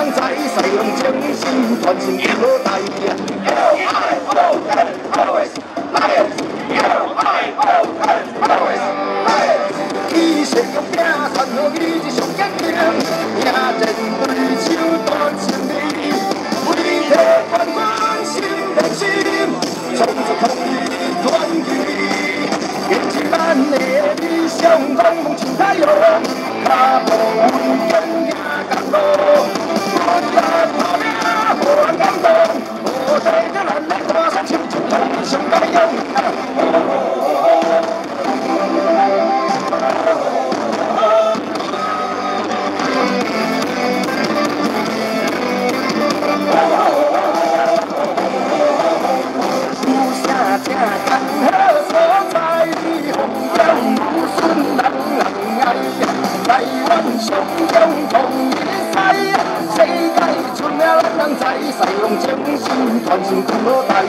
人知，西洋精神传承一路带。以西洋兵传好意志上坚定，赢战对手断胜利，为替冠军心连心，创造抗日团结。坚持咱的理想，勇猛像太阳，脚步稳健行甘路，我来打拼，互人感动，无地的咱来看山唱出同上解勇。正刚好所在，风光如顺人人爱，台湾上将同一赛，世界出名咱人知，西洋精神传承全路带。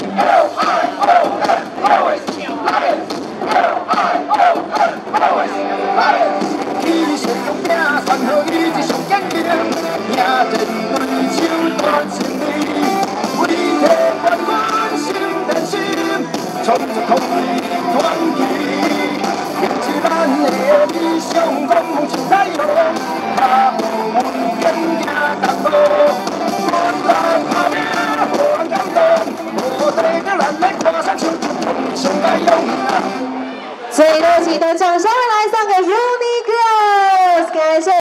以西洋兵传好意志上坚定，赢战对手断胜利，为替冠军心连心。创造抗日团结，坚持咱的理想，勇猛像太阳，脚步稳健行甘路，我来打拼，互人感动，无地的咱来看山唱出同上解勇。 最热情的掌声来送给 Rooney Girls，感谢。